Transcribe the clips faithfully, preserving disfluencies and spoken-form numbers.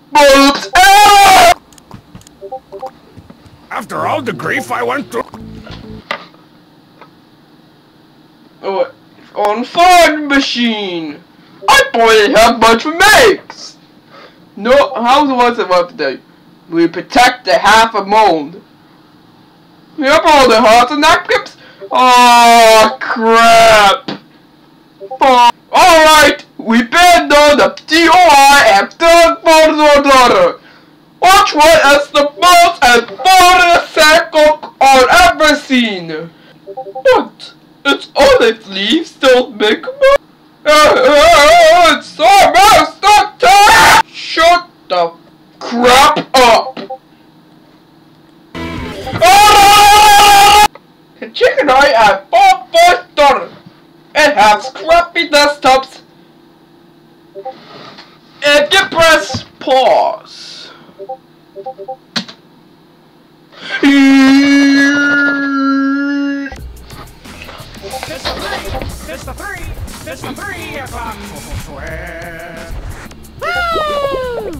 Boobs! Ah! After all the grief I went through. Oh, on fun machine! I probably have much makes! No, how was it update? We protect the half a mold. We have all the hearts and napkins? Oh crap! Oh, alright, we banned on the D O I and third order. Which one is the most important cycle I've ever seen? What? It's only leaves don't make money? Uh, uh, it's almost the time! Shut the crap up! Oh! The chicken eye at four four dollars. It has crappy desktops. And you press pause. It's the three, it's the three o'clock twist. Woo!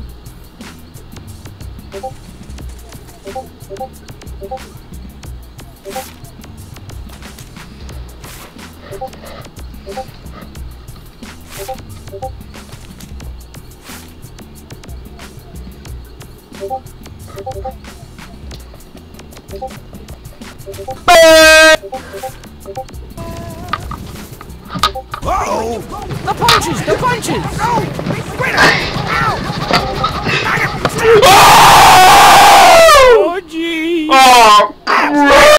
Uh-oh! The punches! The punches! No! Wait a minute! Ow! Oh! Oh, gee! Oh, crap!